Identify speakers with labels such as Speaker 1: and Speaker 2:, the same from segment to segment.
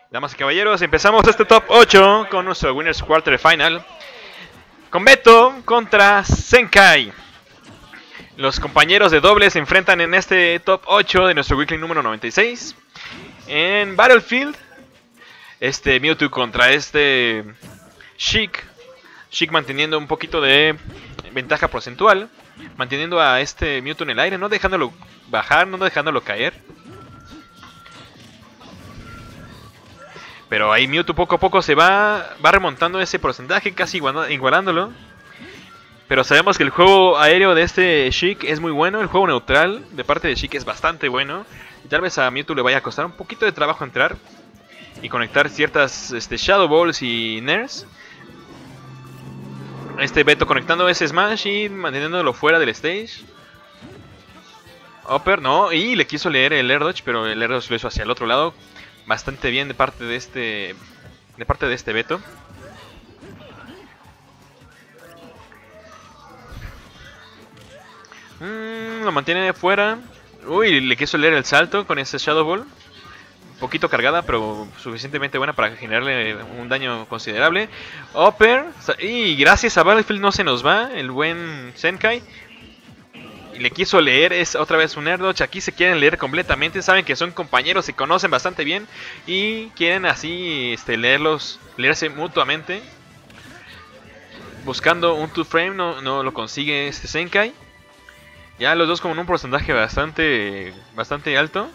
Speaker 1: Damas y caballeros, empezamos este top 8 con nuestro Winners Quarterfinal. Con Beto contra Zenkai. Los compañeros de dobles se enfrentan en este top 8 de nuestro weekly número 96. En Battlefield, Mewtwo contra Sheik. Sheik manteniendo un poquito de ventaja porcentual. Manteniendo a Mewtwo en el aire, no dejándolo bajar, no dejándolo caer. Pero ahí Mewtwo poco a poco se va remontando ese porcentaje, casi igualándolo. Pero sabemos que el juego aéreo de Sheik es muy bueno. El juego neutral de parte de Sheik es bastante bueno. Y tal vez a Mewtwo le vaya a costar un poquito de trabajo entrar y conectar ciertas Shadow Balls y Nairs. Beto conectando ese Smash y manteniéndolo fuera del stage. Upper, no, y le quiso leer el Air Dodge, pero el Air Dodge lo hizo hacia el otro lado. Bastante bien de parte de este Beto. Lo mantiene fuera. Uy, le quiso leer el salto con ese Shadow Ball. Un poquito cargada, pero suficientemente buena para generarle un daño considerable. Upper. Y gracias a Battlefield no se nos va el buen Zenkai. Y le quiso leer otra vez un Air Dodge. Aquí se quieren leer completamente. Saben que son compañeros, se conocen bastante bien. Y quieren así leerse mutuamente. Buscando un 2-frame. No lo consigue Zenkai. Ya los dos con un porcentaje bastante alto.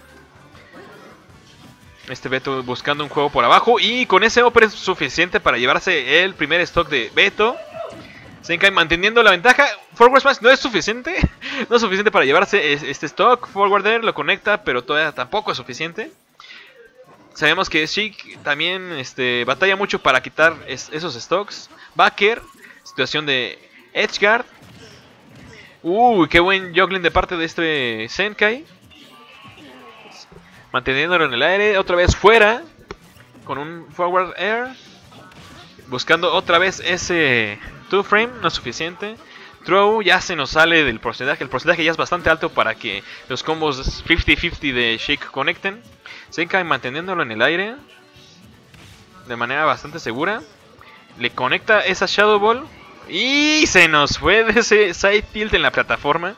Speaker 1: Beto buscando un juego por abajo. Y con ese upper es suficiente para llevarse el primer stock de Beto. Zenkai manteniendo la ventaja. Forward Smash no es suficiente. No es suficiente para llevarse este stock. Forwarder lo conecta, pero todavía tampoco es suficiente. Sabemos que Sheik también batalla mucho para quitar esos stocks. Backer. Situación de Edgeguard. Qué buen juggling de parte de Zenkai. Manteniéndolo en el aire. Otra vez fuera. Con un forward air. Buscando otra vez ese 2-frame. No es suficiente. Throw ya se nos sale del porcentaje. El porcentaje ya es bastante alto para que los combos 50-50 de Sheik conecten. Zenkai manteniéndolo en el aire. De manera bastante segura. Le conecta esa Shadow Ball. Y se nos fue de ese side tilt en la plataforma.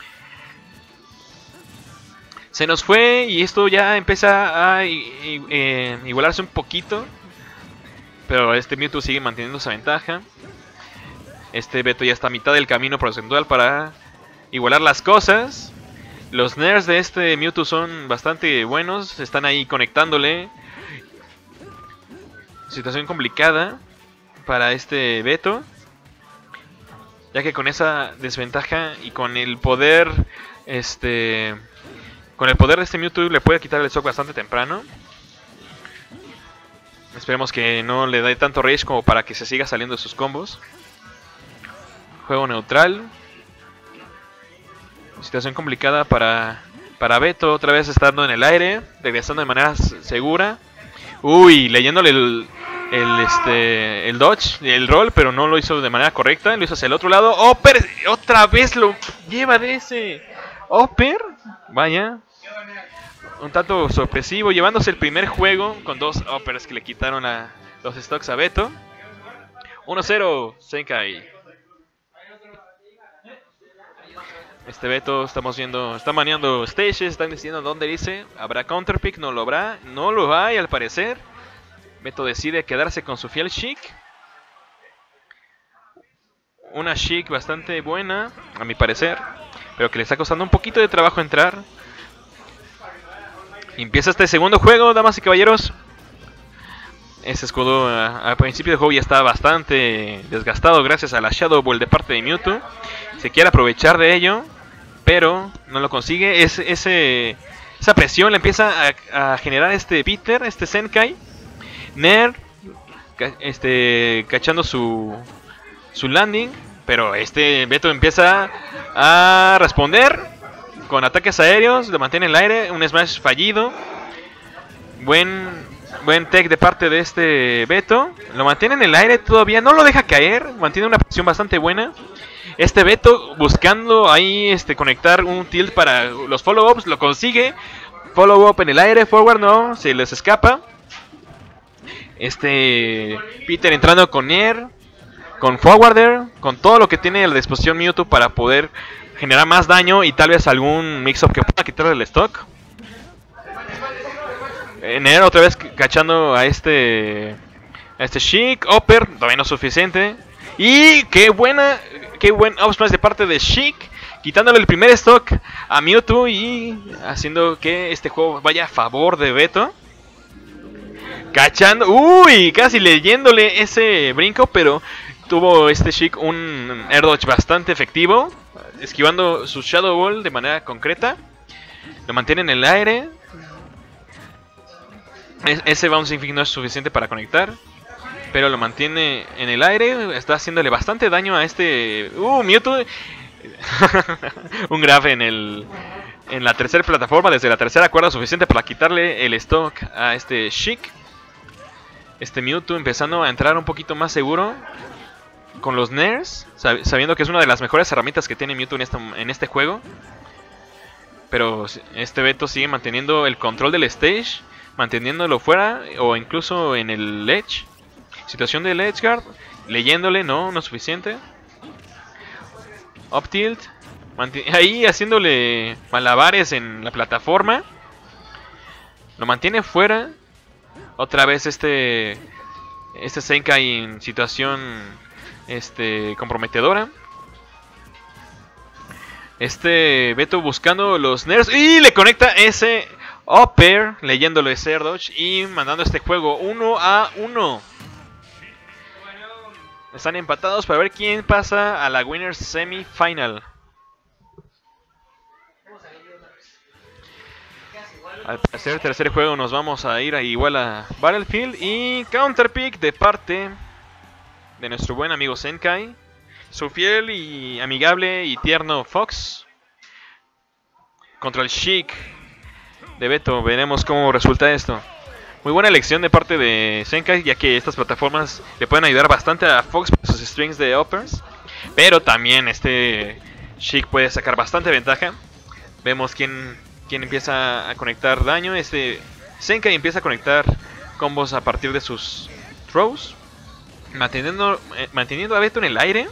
Speaker 1: Se nos fue y esto ya empieza a igualarse un poquito. Pero Mewtwo sigue manteniendo esa ventaja. Beto ya está a mitad del camino porcentual para igualar las cosas. Los Nairs de Mewtwo son bastante buenos. Están ahí conectándole. Situación complicada para Beto. Ya que con esa desventaja y con el poder con el poder de Mewtwo le puede quitar el stock bastante temprano. Esperemos que no le dé tanto rage como para que se siga saliendo de sus combos. Juego neutral. Situación complicada para Beto. Otra vez estando en el aire. Regresando de manera segura. Leyéndole el dodge, el roll, pero no lo hizo de manera correcta. Lo hizo hacia el otro lado. Upper, otra vez lo lleva de ese upper. Vaya. Un tanto sorpresivo, llevándose el primer juego con dos uppers que le quitaron los stocks a Beto. 1-0, Zenkai. Beto, estamos viendo, está maneando stages, están diciendo dónde dice. ¿Habrá counterpick? No lo habrá. No lo hay al parecer. Beto decide quedarse con su fiel Sheik. Una Sheik bastante buena, a mi parecer. Pero que le está costando un poquito de trabajo entrar. Empieza este segundo juego, damas y caballeros. Ese escudo al principio del juego ya está bastante desgastado gracias a la Shadow Ball de parte de Mewtwo. Se quiere aprovechar de ello, pero no lo consigue. Esa presión le empieza a generar Peter, Zenkai. Nair cachando su landing, pero Beto empieza a responder con ataques aéreos, lo mantiene en el aire, un smash fallido. Buen tech de parte de Beto, lo mantiene en el aire todavía, no lo deja caer, mantiene una presión bastante buena. Beto buscando ahí conectar un tilt para los follow-ups, lo consigue. Follow-up en el aire, forward no, se les escapa. Peter entrando con Air, con Forwarder, con todo lo que tiene a la disposición Mewtwo para poder generar más daño y tal vez algún mix-up que pueda quitarle el stock. Air otra vez cachando a este Sheik. Upper, todavía no es suficiente. Y qué buen up smash de parte de Sheik, quitándole el primer stock a Mewtwo y haciendo que este juego vaya a favor de Beto. Cachando, uy, casi leyéndole ese brinco, pero tuvo Sheik un air dodge bastante efectivo, esquivando su Shadow Ball de manera concreta. Lo mantiene en el aire. Ese Bouncing Kick no es suficiente para conectar, pero lo mantiene en el aire. Está haciéndole bastante daño a Mewtwo. Un grab en la tercera plataforma, desde la tercera cuerda, suficiente para quitarle el stock a Sheik. Mewtwo empezando a entrar un poquito más seguro con los Nairs, sabiendo que es una de las mejores herramientas que tiene Mewtwo en este juego. Pero Beto sigue manteniendo el control del stage, manteniéndolo fuera o incluso en el ledge. Situación del edge guard, leyéndole, no es suficiente. Up tilt, ahí haciéndole malabares en la plataforma. Lo mantiene fuera. Otra vez Zenkai en situación comprometedora. Beto buscando los nerfs y le conecta ese upper, leyéndolo ese air dodge y mandando este juego 1-1. Están empatados para ver quién pasa a la Winners Semifinal. Al parecer, tercer juego nos vamos a ir igual a Battlefield y counter pick de parte de nuestro buen amigo Zenkai, su fiel y amigable y tierno Fox contra el Sheik de Beto. Veremos cómo resulta esto. Muy buena elección de parte de Zenkai, ya que estas plataformas le pueden ayudar bastante a Fox por sus strings de uppers, pero también Sheik puede sacar bastante ventaja. Vemos quién empieza a conectar daño. Zenkai empieza a conectar combos a partir de sus throws, manteniendo a Beto en el aire.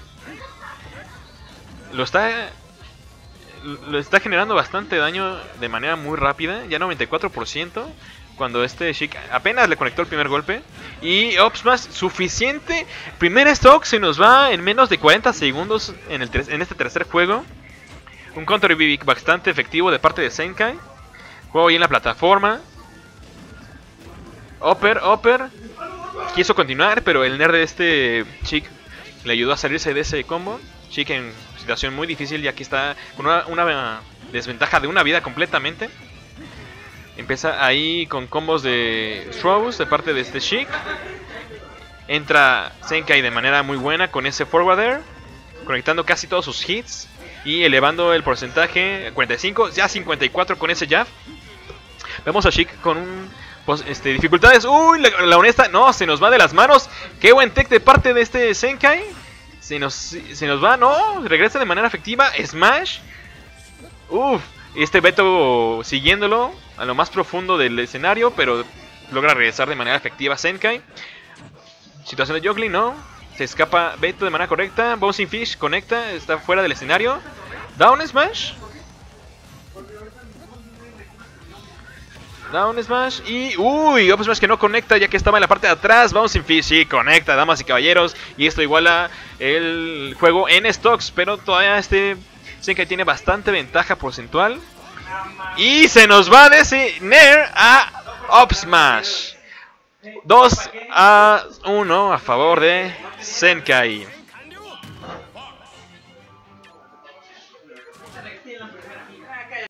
Speaker 1: Lo está generando bastante daño de manera muy rápida, ya 94%, cuando Sheik apenas le conectó el primer golpe. Y up smash suficiente. Primer stock se nos va en menos de 40 segundos en este tercer juego. Un counter BB bastante efectivo de parte de Zenkai. Juego ahí en la plataforma. Upper. Quiso continuar, pero el nerd de Sheik le ayudó a salirse de ese combo. Sheik en situación muy difícil, ya que está con una desventaja de una vida completamente. Empieza ahí con combos de throws de parte de Sheik. Entra Zenkai de manera muy buena con ese forwarder, conectando casi todos sus hits y elevando el porcentaje a 45, ya 54 con ese jab. Vemos a Sheik con dificultades. Uy, la honesta, no, se nos va de las manos. Qué buen tech de parte de Zenkai. Se nos va, no, regresa de manera efectiva. Smash. Uf, Beto siguiéndolo a lo más profundo del escenario, pero logra regresar de manera efectiva Zenkai. Situación de juggling, no. Se escapa Beto de manera correcta. Bouncing Fish conecta, está fuera del escenario. Down Smash. Y uy, up smash que no conecta, ya que estaba en la parte de atrás. Bouncing Fish sí conecta, damas y caballeros. Y esto iguala el juego en stocks, pero todavía Zenkai tiene bastante ventaja porcentual. Y se nos va de ese Nair a up smash. 2-1 a favor de Zenkai.